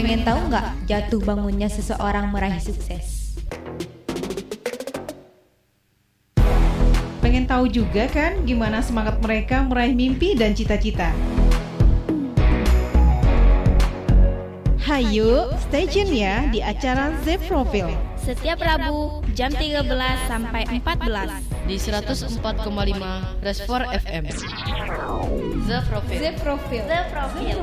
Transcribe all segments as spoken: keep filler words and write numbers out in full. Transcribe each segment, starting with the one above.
Pengen tahu nggak jatuh bangunnya seseorang meraih sukses? Pengen tahu juga kan gimana semangat mereka meraih mimpi dan cita-cita? Hayu, stay tune ya di acara The Profile. Setiap Rabu jam tiga belas sampai empat belas di seratus empat koma lima Resfor F M. The Profile. The Profile. The Profile.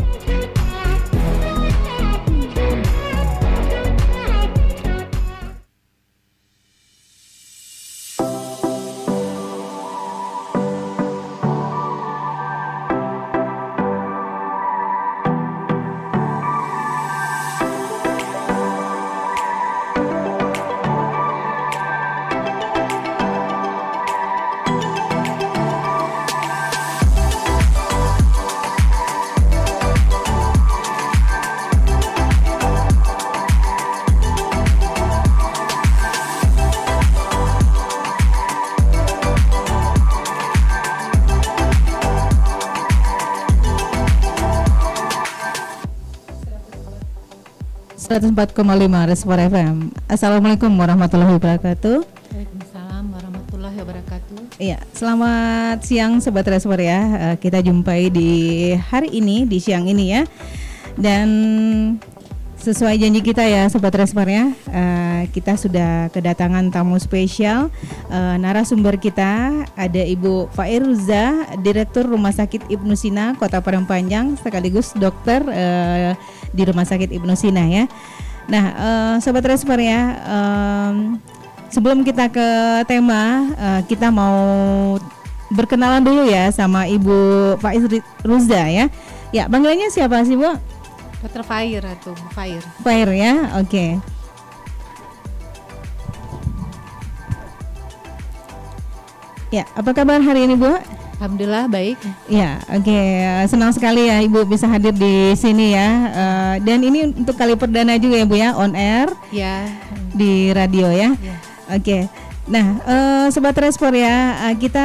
seratus empat koma lima Resfor F M. Assalamualaikum warahmatullahi wabarakatuh. Waalaikumsalam warahmatullahi wabarakatuh. Iya, selamat siang Sobat Resfor ya. Kita jumpai di hari ini, di siang ini ya. Dan sesuai janji kita ya Sobat Resfor ya, kita sudah kedatangan tamu spesial. Narasumber kita ada Ibu Fairuza, Direktur Rumah Sakit Ibnu Sina Kota Padang Panjang, sekaligus dokter di Rumah Sakit Ibnu Sina ya. Nah, uh, Sobat Resfor ya, um, sebelum kita ke tema, uh, kita mau berkenalan dulu ya sama Ibu Fairuza ya. Ya, panggilannya siapa sih Bu? Dokter Fair atau Bu Fair. Fair ya, oke. Okay. Ya, apa kabar hari ini Bu? Alhamdulillah baik. Ya, oke. Okay. Senang sekali ya Ibu bisa hadir di sini ya. Uh, dan ini untuk kali perdana juga ya Bu ya, on air. Ya. Di radio ya. Ya. Oke. Okay. Nah, uh, Sobat Resfor ya, uh, kita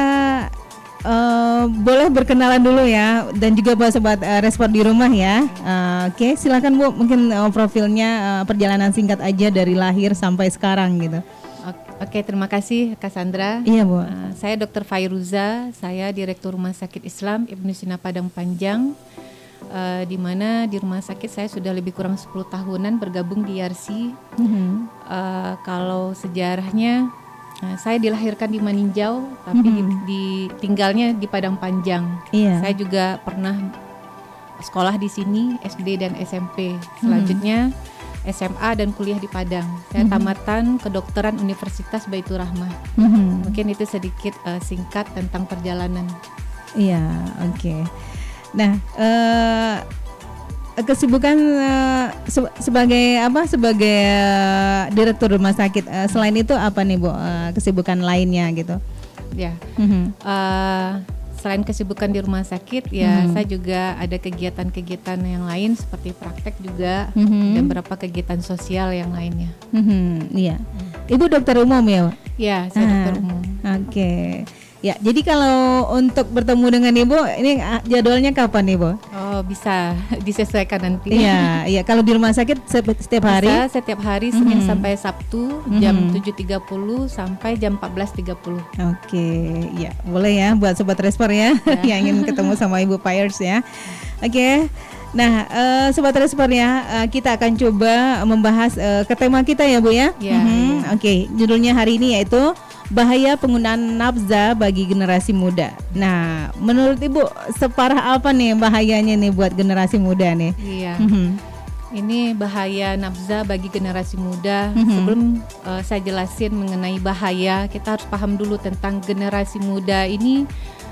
uh, boleh berkenalan dulu ya, dan juga buat Sobat uh, Resfor di rumah ya. Uh, oke, okay. Silakan Bu, mungkin uh, profilnya, uh, perjalanan singkat aja dari lahir sampai sekarang gitu. Oke, terima kasih Cassandra. Iya Bu. Uh, saya Dokter Fairuza, saya Direktur Rumah Sakit Islam Ibnu Sina Padang Panjang, uh, di mana di rumah sakit saya sudah lebih kurang sepuluh tahunan bergabung di I R C. Mm-hmm. Uh, kalau sejarahnya, uh, saya dilahirkan di Maninjau, tapi mm-hmm. di, di tinggalnya di Padang Panjang. Iya. Saya juga pernah sekolah di sini S D dan S M P. Selanjutnya mm-hmm. S M A dan kuliah di Padang. Saya mm-hmm. tamatan kedokteran Universitas Baitur Rahmah. Mm-hmm. Mungkin itu sedikit uh, singkat tentang perjalanan. Iya, oke. Okay. Nah, uh, kesibukan uh, se- sebagai apa? Sebagai uh, direktur rumah sakit. Uh, selain itu apa nih Bu? Uh, kesibukan lainnya gitu? Ya. Mm-hmm. Uh, Selain kesibukan di rumah sakit, ya hmm. saya juga ada kegiatan-kegiatan yang lain seperti praktek juga hmm. dan beberapa kegiatan sosial yang lainnya. Hmm, iya. Ibu dokter umum ya? Ya, saya ah, dokter umum. Oke. Okay. Ya, jadi kalau untuk bertemu dengan Ibu, ini jadwalnya kapan Ibu? Oh, bisa disesuaikan nanti. Iya, iya. Kalau di rumah sakit setiap hari? Bisa setiap hari, Senin mm-hmm. sampai Sabtu, jam mm-hmm. tujuh tiga puluh sampai jam empat belas tiga puluh. Oke, ya boleh ya buat Sobat Resfor ya, ya. yang ingin ketemu sama Ibu Fairs ya. Oke. Nah, uh, Sobat Resfor ya, uh, kita akan coba membahas uh, ke tema kita ya Bu ya. Ya, mm-hmm. ya. Oke, judulnya hari ini yaitu bahaya penggunaan nafza bagi generasi muda. Nah, menurut Ibu separah apa nih bahayanya nih buat generasi muda nih? Iya. Mm-hmm. Ini bahaya nafza bagi generasi muda. Mm-hmm. Sebelum uh, saya jelasin mengenai bahaya, kita harus paham dulu tentang generasi muda ini.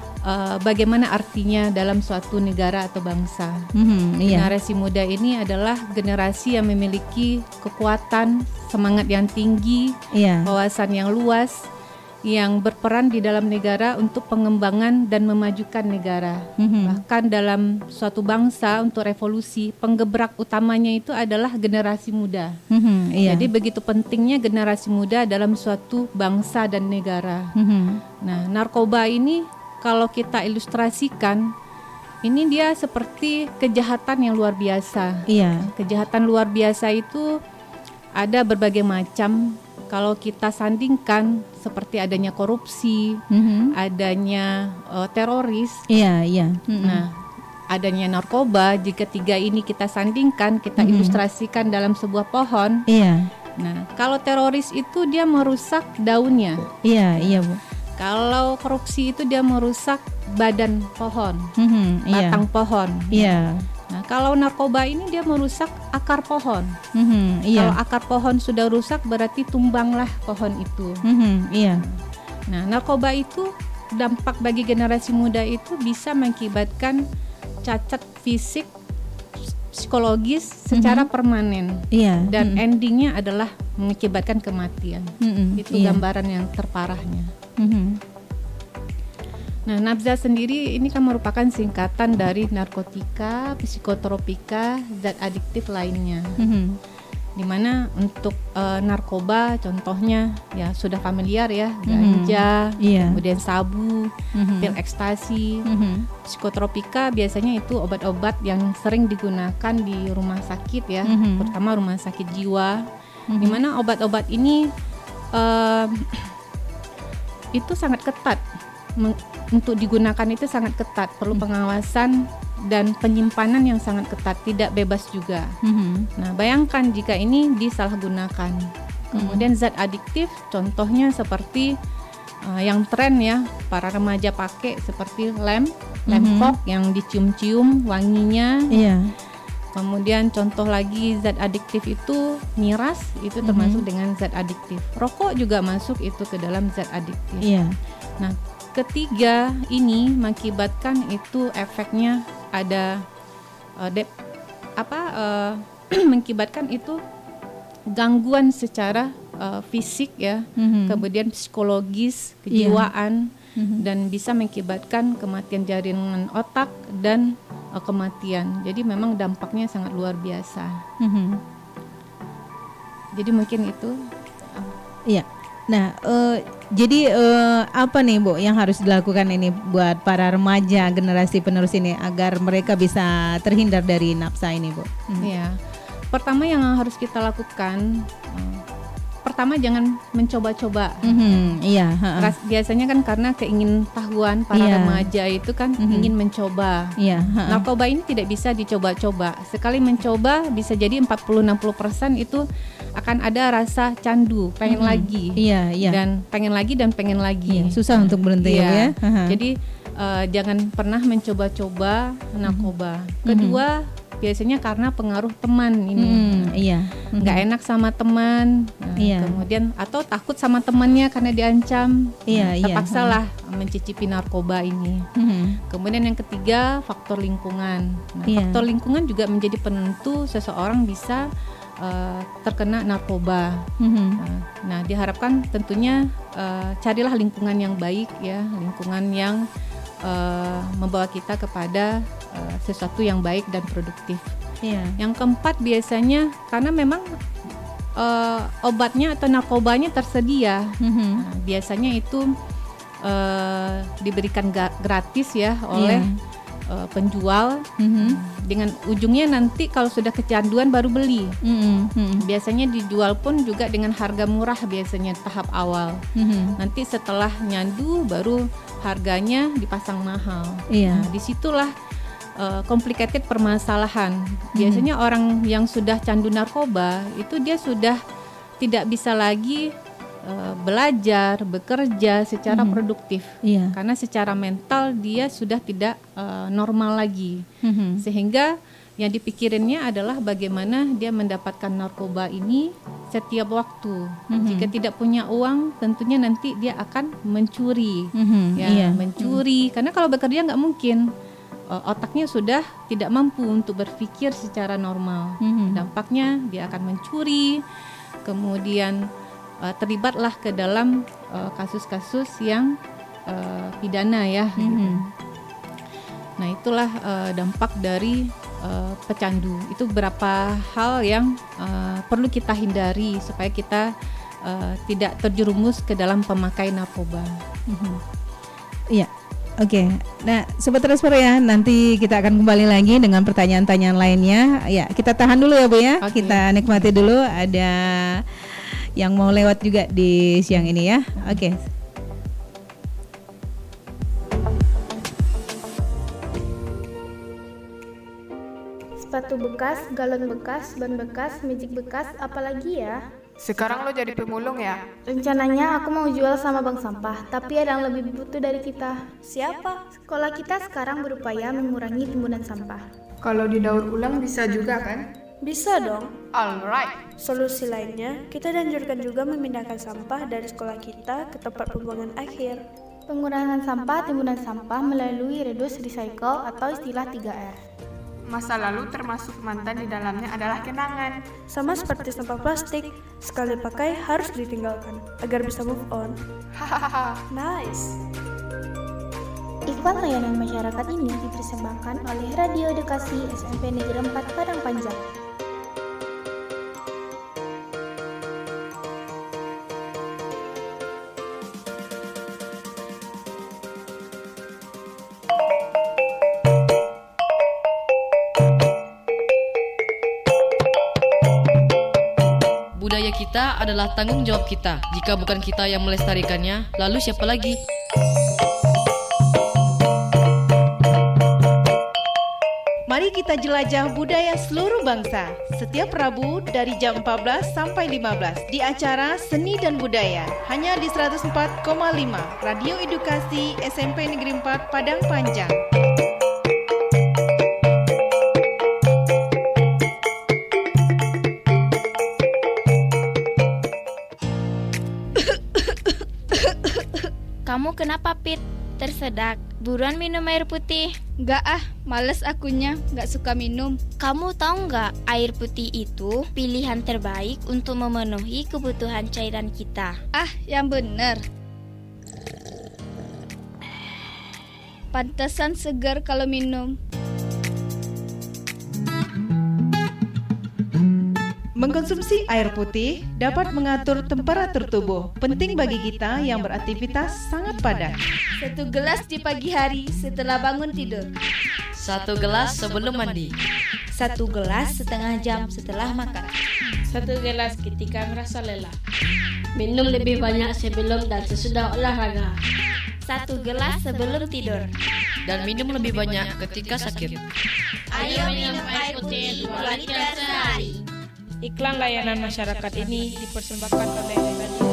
Uh, bagaimana artinya dalam suatu negara atau bangsa. Mm-hmm, iya. Generasi muda ini adalah generasi yang memiliki kekuatan, semangat yang tinggi, iya. wawasan yang luas, yang berperan di dalam negara untuk pengembangan dan memajukan negara. Mm-hmm. Bahkan dalam suatu bangsa untuk revolusi, penggebrak utamanya itu adalah generasi muda. Mm-hmm, iya. Jadi begitu pentingnya generasi muda dalam suatu bangsa dan negara. Mm-hmm. Nah, narkoba ini kalau kita ilustrasikan, Ini dia seperti kejahatan yang luar biasa. Iya. Kejahatan luar biasa itu ada berbagai macam. Kalau kita sandingkan seperti adanya korupsi, mm-hmm. adanya uh, teroris. Iya, iya. Mm-hmm. Nah, adanya narkoba, jika tiga ini kita sandingkan, kita mm-hmm. ilustrasikan dalam sebuah pohon. Iya. Nah, kalau teroris itu dia merusak daunnya. Iya, iya, Bu. Kalau korupsi itu dia merusak badan pohon, mm-hmm, batang iya. pohon. Iya. Nah, kalau narkoba ini dia merusak akar pohon. Mm-hmm, iya. Kalau akar pohon sudah rusak berarti tumbanglah pohon itu. Mm-hmm, iya. Nah, narkoba itu dampak bagi generasi muda itu bisa mengakibatkan cacat fisik, psikologis secara mm-hmm. permanen. Iya. Dan mm-hmm. endingnya adalah mengakibatkan kematian. Mm-hmm, itu iya. gambaran yang terparahnya. Mm-hmm. Nah, nafza sendiri ini kan merupakan singkatan dari narkotika, psikotropika, zat adiktif lainnya. Mm-hmm. Dimana untuk uh, narkoba contohnya ya sudah familiar ya, ganja, mm-hmm. yeah. kemudian sabu, mm-hmm. pil ekstasi. Mm-hmm. Psikotropika biasanya itu obat-obat yang sering digunakan di rumah sakit ya, mm-hmm. terutama rumah sakit jiwa. Mm-hmm. Dimana obat-obat ini uh, itu sangat ketat. Meng- untuk digunakan itu sangat ketat, perlu pengawasan dan penyimpanan yang sangat ketat, tidak bebas juga. Mm-hmm. Nah, bayangkan jika ini disalahgunakan. Kemudian zat adiktif, contohnya seperti uh, yang tren ya, para remaja pakai seperti lem, lem mm-hmm. fog yang dicium-cium wanginya. Iya. Kemudian contoh lagi zat adiktif itu miras, itu termasuk mm-hmm. dengan zat adiktif. Rokok juga masuk itu ke dalam zat adiktif. Iya. Nah, ketiga ini mengakibatkan itu efeknya ada uh, de, apa uh, mengakibatkan itu gangguan secara uh, fisik ya, mm-hmm. kemudian psikologis, kejiwaan, yeah. mm-hmm. dan bisa mengakibatkan kematian jaringan otak dan uh, kematian. Jadi memang dampaknya sangat luar biasa. Mm-hmm. Jadi mungkin itu. Iya. Nah, uh, jadi uh, apa nih Bu yang harus dilakukan ini buat para remaja generasi penerus ini agar mereka bisa terhindar dari nafsa ini, Bu? Iya. Hmm. Pertama yang harus kita lakukan, uh, pertama jangan mencoba-coba. Mm-hmm, iya. Ras, biasanya kan karena keingintahuan para iya. remaja itu kan mm-hmm. ingin mencoba. Iya. Narkoba ini tidak bisa dicoba-coba. Sekali mencoba bisa jadi empat puluh sampai enam puluh persen itu akan ada rasa candu, pengen mm-hmm. lagi. Iya, iya. Dan pengen lagi dan pengen lagi. Iya, susah untuk berhenti iya. ya. Uh-huh. Jadi uh, jangan pernah mencoba-coba narkoba. Mm-hmm. Kedua, biasanya karena pengaruh teman ini. Mm, iya. Mm-hmm. Nggak enak sama teman. Nah, iya. Kemudian atau takut sama temannya karena diancam. Iya, nah, terpaksalah iya. mencicipi narkoba ini. Mm-hmm. Kemudian yang ketiga, faktor lingkungan. Nah, iya. faktor lingkungan juga menjadi penentu seseorang bisa Uh, terkena narkoba. Mm-hmm. Nah, nah, diharapkan tentunya uh, carilah lingkungan yang baik ya, lingkungan yang uh, membawa kita kepada uh, sesuatu yang baik dan produktif. Yeah. Yang keempat biasanya karena memang uh, obatnya atau narkobanya tersedia. Mm-hmm. Nah, biasanya itu uh, diberikan ga- gratis ya oleh yeah. Uh, penjual, mm-hmm. dengan ujungnya nanti kalau sudah kecanduan baru beli. Mm-hmm. Biasanya dijual pun juga dengan harga murah biasanya tahap awal. Mm-hmm. Nanti setelah nyandu baru harganya dipasang mahal. Yeah. Nah, disitulah uh, complicated permasalahan. Biasanya mm-hmm. orang yang sudah candu narkoba itu dia sudah tidak bisa lagi Uh, belajar, bekerja secara mm-hmm. produktif, yeah. karena secara mental dia sudah tidak uh, normal lagi, mm-hmm. sehingga yang dipikirinnya adalah bagaimana dia mendapatkan narkoba ini setiap waktu. Mm-hmm. Jika tidak punya uang, tentunya nanti dia akan mencuri, mm-hmm. ya, yeah. mencuri, mm-hmm. karena kalau bekerja nggak mungkin, uh, otaknya sudah tidak mampu untuk berpikir secara normal. Mm-hmm. Dampaknya dia akan mencuri, kemudian Uh, terlibatlah ke dalam uh, kasus-kasus yang uh, pidana ya. Mm-hmm. Gitu. Nah itulah uh, dampak dari uh, pecandu. Itu beberapa hal yang uh, perlu kita hindari supaya kita uh, tidak terjerumus ke dalam pemakai narkoba. Mm-hmm. Iya. Oke, okay. Nah Sobat Transfer ya, nanti kita akan kembali lagi dengan pertanyaan-pertanyaan lainnya. Ya, kita tahan dulu ya Bu ya, okay. Kita nikmati dulu, ada yang mau lewat juga di siang ini ya. Oke. Okay. Sepatu bekas, galon bekas, ban bekas, magic bekas, apalagi ya? Sekarang lo jadi pemulung ya? Rencananya aku mau jual sama bank sampah, tapi ada yang lebih butuh dari kita. Siapa? Sekolah kita sekarang berupaya mengurangi timbunan sampah. Kalau didaur ulang bisa juga kan? Bisa dong. Alright. Solusi lainnya, kita dianjurkan juga memindahkan sampah dari sekolah kita ke tempat pembuangan akhir. Pengurangan sampah timbunan sampah melalui reduce, recycle atau istilah tiga R. Masa lalu termasuk mantan di dalamnya adalah kenangan. Sama seperti sampah plastik, sekali pakai harus ditinggalkan agar bisa move on. Hahaha. Nice. Iklan layanan masyarakat ini dipersembahkan oleh Radio Edukasi S M P Negeri empat Padang Panjang. Budaya kita adalah tanggung jawab kita. Jika bukan kita yang melestarikannya, lalu siapa lagi? Mari kita jelajah budaya seluruh bangsa. Setiap Rabu dari jam empat belas sampai lima belas di acara Seni dan Budaya. Hanya di seratus empat koma lima Radio Edukasi S M P Negeri empat Padang Panjang. Kamu kenapa, Pit? Tersedak. Buruan minum air putih. Enggak ah, males akunya, enggak suka minum. Kamu tahu enggak, air putih itu pilihan terbaik untuk memenuhi kebutuhan cairan kita. Ah, yang bener. Pantesan segar kalau minum. Mengkonsumsi air putih dapat mengatur temperatur tubuh. Penting bagi kita yang beraktivitas sangat padat. Satu gelas di pagi hari setelah bangun tidur. Satu gelas sebelum mandi. Satu gelas setengah jam setelah makan. Satu gelas ketika merasa lelah. Minum lebih banyak sebelum dan sesudah olahraga. Satu gelas sebelum tidur. Dan minum lebih banyak ketika sakit. Ayo minum air putih dua liter sehari. Iklan layanan masyarakat ini dipersembahkan oleh Radio.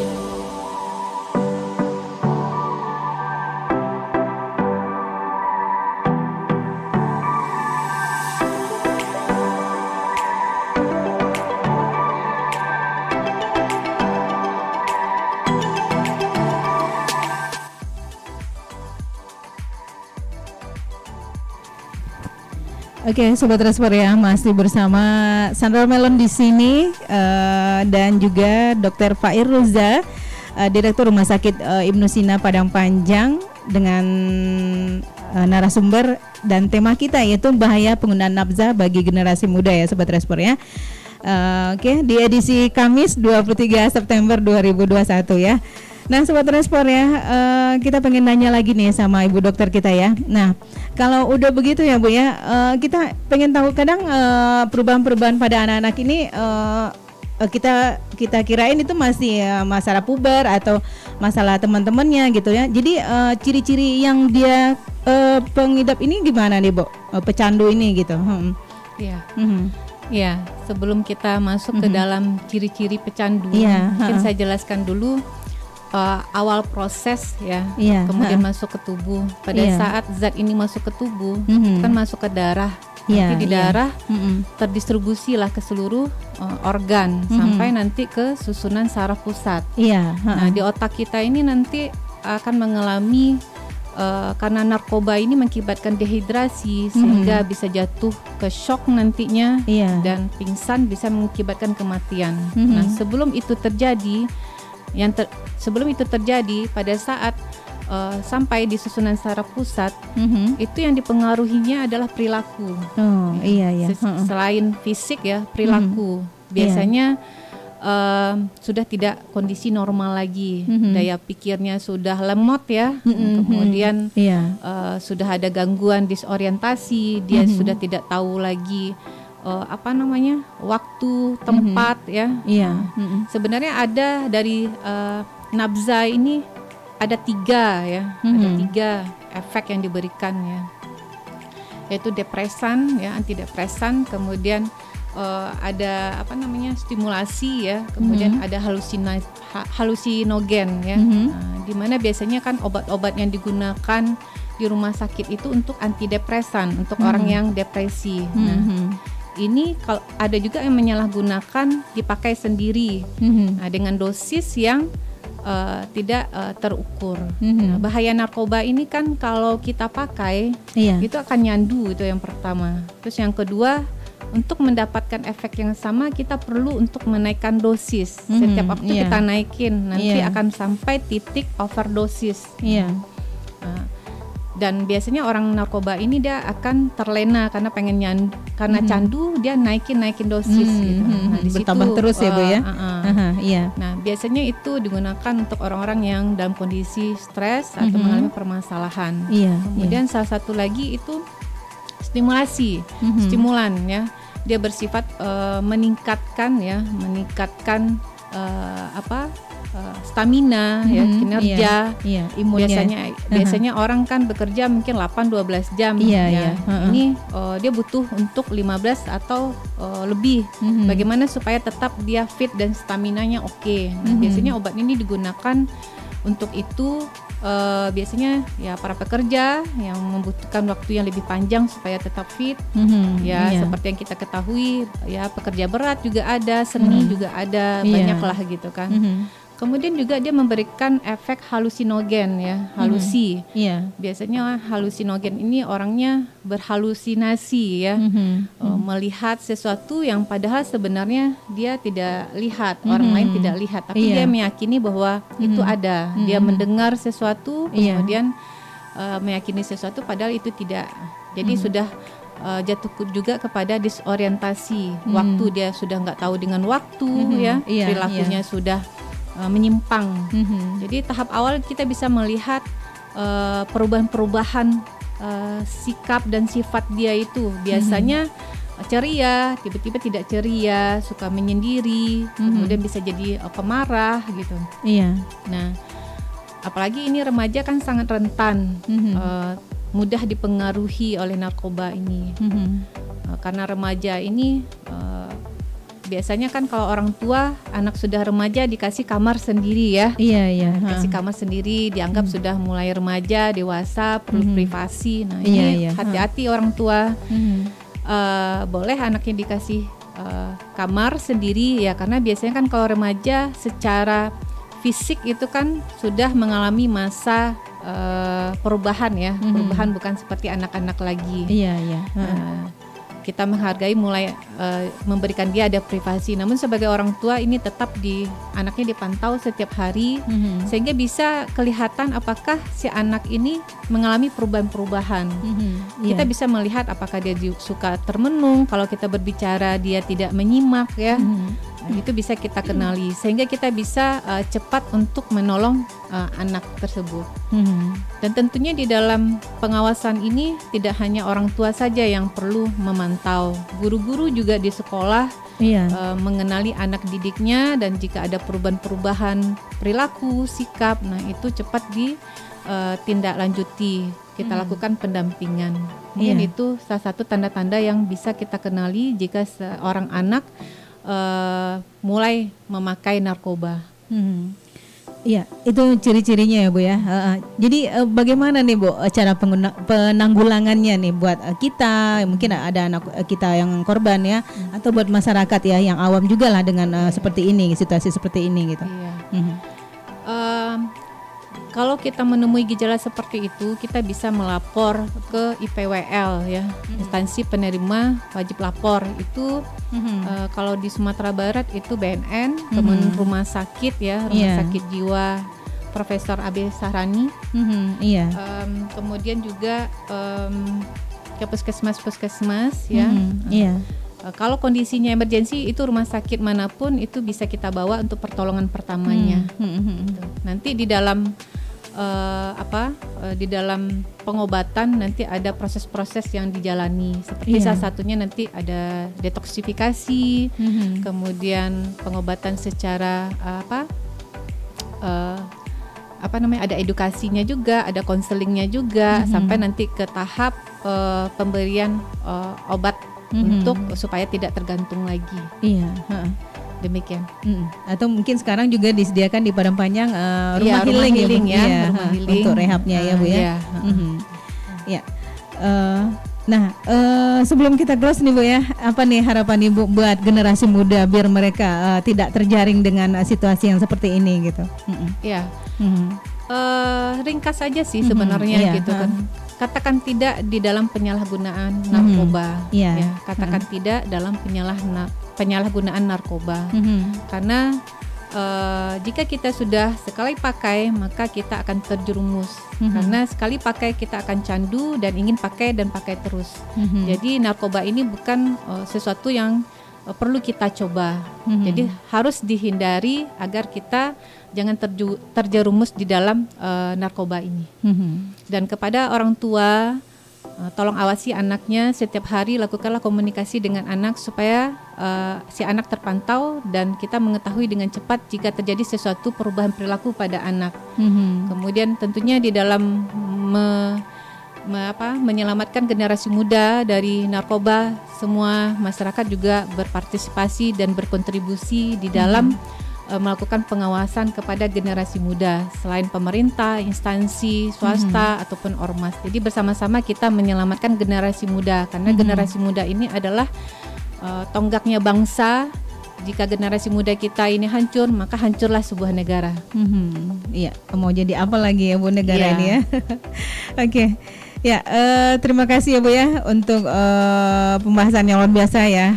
Oke, okay, Sobat Transfer ya, masih bersama Sandra Melon di sini uh, dan juga Dokter Fair Ruza, uh, Direktur Rumah Sakit uh, Ibnu Sina Padang Panjang dengan uh, narasumber dan tema kita yaitu bahaya penggunaan nafza bagi generasi muda ya, Sobat Transfer ya. Uh, Oke, okay, di edisi Kamis dua puluh tiga September dua ribu dua puluh satu ya. Nah, Sobat Transport ya, uh, kita pengen nanya lagi nih sama Ibu Dokter kita ya. Nah, kalau udah begitu ya Bu ya, uh, kita pengen tahu kadang uh, perubahan-perubahan pada anak-anak ini uh, kita kita kirain itu masih uh, masalah puber atau masalah teman-temannya gitu ya. Jadi uh, ciri-ciri yang dia uh, pengidap ini gimana nih Bu? Uh, pecandu ini gitu. Hmm. Iya. Hmm. Ya, sebelum kita masuk mm-hmm. ke dalam ciri-ciri pecandu, yeah, mungkin uh-uh. saya jelaskan dulu uh, awal proses ya, yeah, kemudian uh-uh. masuk ke tubuh. Pada yeah. saat zat ini masuk ke tubuh, mm-hmm. kan masuk ke darah, yeah, nanti di yeah. darah mm-hmm. terdistribusilah ke seluruh uh, organ mm-hmm. sampai nanti ke susunan saraf pusat. Yeah, uh-uh. Nah, di otak kita ini nanti akan mengalami Uh, karena narkoba ini mengakibatkan dehidrasi mm-hmm. sehingga bisa jatuh ke shock nantinya yeah. dan pingsan, bisa mengakibatkan kematian. Mm-hmm. Nah, sebelum itu terjadi, yang ter, sebelum itu terjadi pada saat uh, sampai di susunan saraf pusat, mm-hmm. itu yang dipengaruhinya adalah perilaku. Oh iya iya. Ses- selain fisik ya, perilaku. Mm-hmm. Biasanya yeah. uh, sudah tidak kondisi normal lagi, mm-hmm. daya pikirnya sudah lemot ya, mm-hmm. kemudian yeah. uh, sudah ada gangguan disorientasi, dia mm-hmm. sudah tidak tahu lagi uh, apa namanya waktu, tempat mm-hmm. ya. Yeah. Mm-hmm. Sebenarnya ada dari uh, nabza ini ada tiga ya, mm-hmm. ada tiga efek yang diberikan ya, yaitu depresan ya, antidepresan, kemudian uh, ada apa namanya stimulasi ya, kemudian mm-hmm. ada halusina, ha, halusinogen ya, mm-hmm. nah, di mana biasanya kan obat-obat yang digunakan di rumah sakit itu untuk antidepresan untuk mm-hmm. orang yang depresi. Nah, mm-hmm. ini kalau ada juga yang menyalahgunakan dipakai sendiri, mm-hmm. nah, dengan dosis yang Uh, tidak uh, terukur. Mm-hmm. Nah, bahaya narkoba ini kan kalau kita pakai, iya. itu akan nyandu, itu yang pertama. Terus yang kedua, untuk mendapatkan efek yang sama kita perlu untuk menaikkan dosis. Mm-hmm. Setiap waktu yeah. kita naikin, nanti yeah. akan sampai titik overdosis. Iya. Nah, dan biasanya orang narkoba ini dia akan terlena karena pengen nyandu, karena mm-hmm. candu dia naikin naikin dosis mm-hmm. gitu. Nah, di bertambah situ, terus ya Bu ya. Uh, uh, uh, iya. Nah biasanya itu digunakan untuk orang-orang yang dalam kondisi stres atau mm-hmm. mengalami permasalahan. Iya. Kemudian iya. salah satu lagi itu stimulasi, mm-hmm. stimulan ya. Dia bersifat uh, meningkatkan ya, meningkatkan uh, apa? Uh, stamina mm-hmm, ya, kinerja, iya, iya, imunnya. Biasanya uh-huh. biasanya orang kan bekerja mungkin delapan dua belas jam iya, ya. Iya, uh-huh. Ini uh, dia butuh untuk lima belas atau uh, lebih. Mm-hmm. Bagaimana supaya tetap dia fit dan staminanya oke. Okay. Nah, mm-hmm. biasanya obat ini digunakan untuk itu uh, biasanya ya para pekerja yang membutuhkan waktu yang lebih panjang supaya tetap fit. Mm-hmm, ya, iya. seperti yang kita ketahui ya, pekerja berat juga ada, seni mm-hmm. juga ada, iya. banyaklah gitu kan. Mm-hmm. Kemudian juga dia memberikan efek halusinogen ya, halusi. Mm-hmm. Yeah. Biasanya halusinogen ini orangnya berhalusinasi ya, mm-hmm. uh, melihat sesuatu yang padahal sebenarnya dia tidak lihat, mm-hmm. orang lain tidak lihat, tapi yeah. dia meyakini bahwa mm-hmm. itu ada. Mm-hmm. Dia mendengar sesuatu, yeah. kemudian uh, meyakini sesuatu padahal itu tidak. Jadi mm-hmm. sudah uh, jatuh juga kepada disorientasi. Mm-hmm. Waktu dia sudah nggak tahu dengan waktu mm-hmm. ya, yeah, perilakunya yeah. sudah menyimpang. Mm-hmm. Jadi tahap awal kita bisa melihat uh, perubahan-perubahan uh, sikap dan sifat dia itu. Biasanya mm-hmm. ceria, tiba-tiba tidak ceria, suka menyendiri, mm-hmm. kemudian bisa jadi uh, pemarah gitu. Iya. Nah, apalagi ini remaja kan sangat rentan, mm-hmm. uh, mudah dipengaruhi oleh narkoba ini. Mm-hmm. Uh, karena remaja ini uh, biasanya kan kalau orang tua anak sudah remaja dikasih kamar sendiri ya. Iya iya. Dikasih kamar sendiri, dianggap hmm. sudah mulai remaja, dewasa, perlu hmm. privasi. Nah iya, ini iya. hati-hati orang tua. Hmm. Uh, boleh anaknya dikasih uh, kamar sendiri ya, karena biasanya kan kalau remaja secara fisik itu kan sudah mengalami masa uh, perubahan ya, hmm. perubahan bukan seperti anak-anak lagi. Iya iya. Uh, kita menghargai mulai uh, memberikan dia ada privasi. Namun sebagai orang tua ini tetap di anaknya dipantau setiap hari, mm-hmm. sehingga bisa kelihatan apakah si anak ini mengalami perubahan-perubahan. Mm-hmm. Kita yeah. bisa melihat apakah dia suka termenung, kalau kita berbicara dia tidak menyimak ya. Mm-hmm. Nah, itu bisa kita kenali sehingga kita bisa uh, cepat untuk menolong uh, anak tersebut. Hmm. Dan tentunya di dalam pengawasan ini tidak hanya orang tua saja yang perlu memantau, guru-guru juga di sekolah iya. uh, mengenali anak didiknya, dan jika ada perubahan-perubahan perilaku, sikap, nah itu cepat ditindaklanjuti. Kita hmm. lakukan pendampingan. Mungkin iya. itu salah satu tanda-tanda yang bisa kita kenali jika seorang anak Uh, mulai memakai narkoba. Hmm. Iya, itu ciri-cirinya ya Bu ya. Uh, jadi uh, bagaimana nih Bu cara pengguna, penanggulangannya nih buat uh, kita, mungkin ada anak uh, kita yang korban ya, hmm. atau buat masyarakat ya yang awam juga lah dengan uh, seperti ini, situasi seperti ini gitu. Iya. Hmm. Uh, kalau kita menemui gejala seperti itu, kita bisa melapor ke I P W L ya, mm-hmm. instansi penerima wajib lapor. Itu mm-hmm. uh, kalau di Sumatera Barat itu B N N, mm-hmm. kemudian rumah sakit ya, rumah yeah. sakit jiwa Profesor A B Sahrani. Mm-hmm. Yeah. Um, kemudian juga um, ke puskesmas-puskesmas ya. Mm-hmm. Yeah. uh, kalau kondisinya emergensi itu rumah sakit manapun itu bisa kita bawa untuk pertolongan pertamanya. Hmm. Hmm. Gitu. Nanti di dalam uh, apa uh, di dalam pengobatan nanti ada proses-proses yang dijalani. Seperti yeah. salah satunya nanti ada detoksifikasi, hmm. kemudian pengobatan secara uh, apa uh, apa namanya ada edukasinya juga, ada konselingnya juga, hmm. sampai nanti ke tahap uh, pemberian uh, obat mm-hmm. untuk supaya tidak tergantung lagi. Iya. Uh-uh. Demikian. Mm. Atau mungkin sekarang juga disediakan di Padang Panjang uh, rumah, ya, healing, rumah healing ya, ya rumah healing untuk rehabnya uh, ya Bu ya. Iya. Mm-hmm. Ya. Uh, nah uh, sebelum kita close nih Bu ya, apa nih harapan Ibu buat generasi muda biar mereka uh, tidak terjaring dengan uh, situasi yang seperti ini gitu? Mm-hmm. Ya. Mm-hmm. Uh, ringkas saja sih mm-hmm. sebenarnya yeah. gitu kan. Katakan tidak di dalam penyalahgunaan narkoba, mm-hmm. yeah. ya. Katakan mm-hmm. tidak dalam penyalah penyalahgunaan narkoba, mm-hmm. karena uh, jika kita sudah sekali pakai maka kita akan terjerumus, mm-hmm. karena sekali pakai kita akan candu dan ingin pakai dan pakai terus. Mm-hmm. Jadi narkoba ini bukan uh, sesuatu yang uh, perlu kita coba, mm-hmm. jadi harus dihindari agar kita jangan terju, terjerumus di dalam uh, narkoba ini. Mm-hmm. Dan kepada orang tua, uh, tolong awasi anaknya setiap hari, lakukanlah komunikasi dengan anak supaya uh, si anak terpantau dan kita mengetahui dengan cepat jika terjadi sesuatu perubahan perilaku pada anak. Mm-hmm. Kemudian tentunya di dalam me, me, apa, menyelamatkan generasi muda dari narkoba, semua masyarakat juga berpartisipasi dan berkontribusi di dalam mm-hmm. melakukan pengawasan kepada generasi muda selain pemerintah, instansi swasta mm-hmm. ataupun ormas. Jadi bersama-sama kita menyelamatkan generasi muda karena mm-hmm. generasi muda ini adalah uh, tonggaknya bangsa. Jika generasi muda kita ini hancur, maka hancurlah sebuah negara. Mm-hmm. Iya, mau jadi apa lagi ya Bu negara yeah. ini ya? Oke. Okay. Ya, uh, terima kasih ya Bu ya untuk uh, pembahasan yang luar biasa ya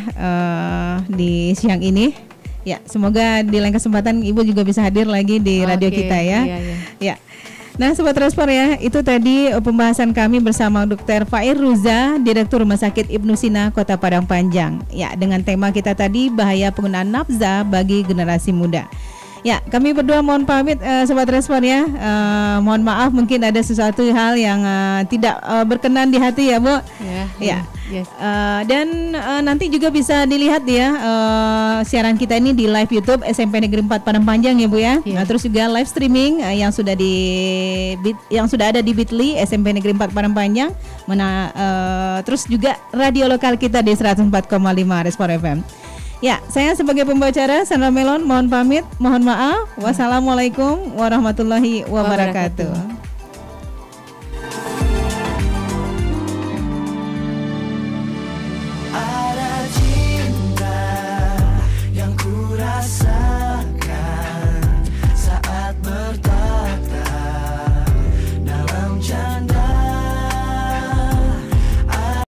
uh, di siang ini. Ya, semoga di lain kesempatan Ibu juga bisa hadir lagi di radio okay, kita ya. Iya, iya. Ya. Nah, Sobat Transport ya, itu tadi pembahasan kami bersama dokter Fairuza, Direktur Rumah Sakit Ibnu Sina, Kota Padang Panjang. Ya, dengan tema kita tadi bahaya penggunaan nafza bagi generasi muda. Ya, kami berdua mohon pamit uh, Sobat Transport ya. Uh, mohon maaf mungkin ada sesuatu hal yang uh, tidak uh, berkenan di hati ya, Bu. Ya. Ya. Yes. Uh, dan uh, nanti juga bisa dilihat ya uh, siaran kita ini di live YouTube S M P Negeri empat Padang Panjang ya Bu ya. Yeah. Nah, terus juga live streaming uh, yang sudah di bit, yang sudah ada di Bitly S M P Negeri empat Padang Panjang. Mana uh, terus juga radio lokal kita di seratus empat koma lima Respon F M. Ya, saya sebagai pembicara Sandra Melon mohon pamit, mohon maaf. Wassalamualaikum warahmatullahi wabarakatuh.